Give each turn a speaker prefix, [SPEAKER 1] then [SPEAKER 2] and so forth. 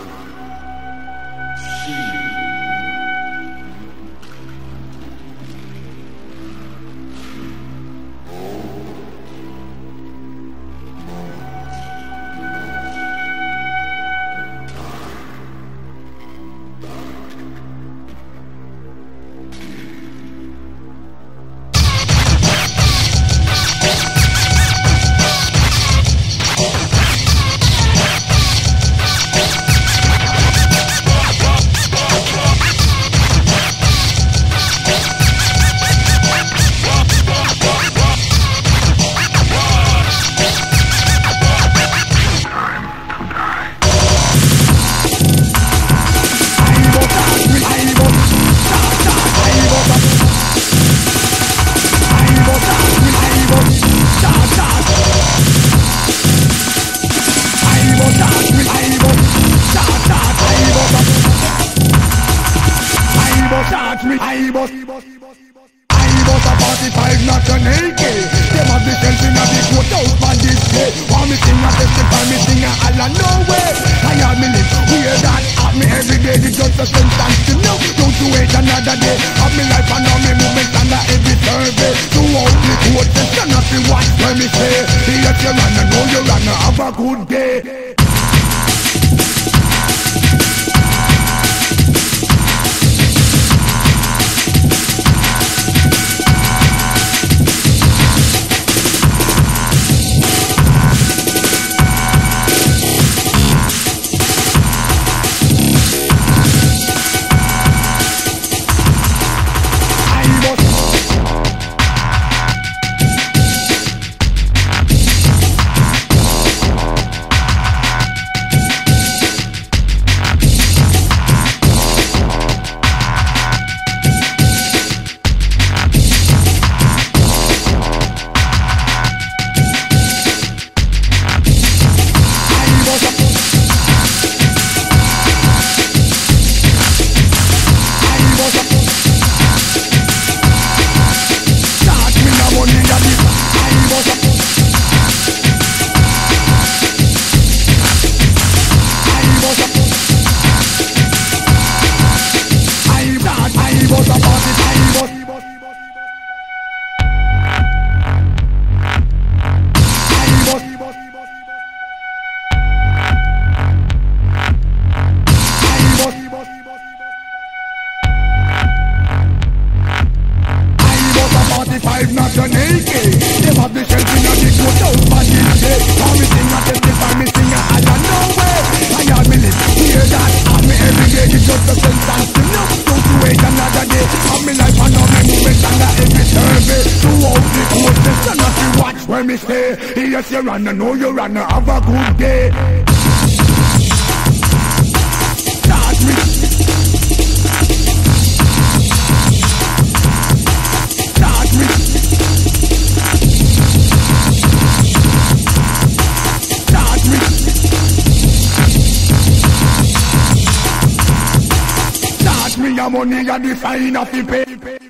[SPEAKER 1] I was a 45, not an AK. Them have the sense in a big courthouse for this day. Want me sing a testify, me sing a all no way. I have me live, wear that at me every day. It's just a sentence to know. Don't you wait another day. Have me life and all me movement under every survey. Throughout the court, the son of the watch where me say. Yes, you run and know you run, have a good day. Not an AK. Them have the shells in a big courthouse for this day. How me sing a testify, me sing a all no way. I have me live, hear that, have me every day. It's just a sentence to know. Don't you wait another day. Have me life and all me movement under every survey. Throughout the court, the son of the watch where me stay. Yes, you run, I know you run, have a good day. Start me. Me a money a the sign of the pay.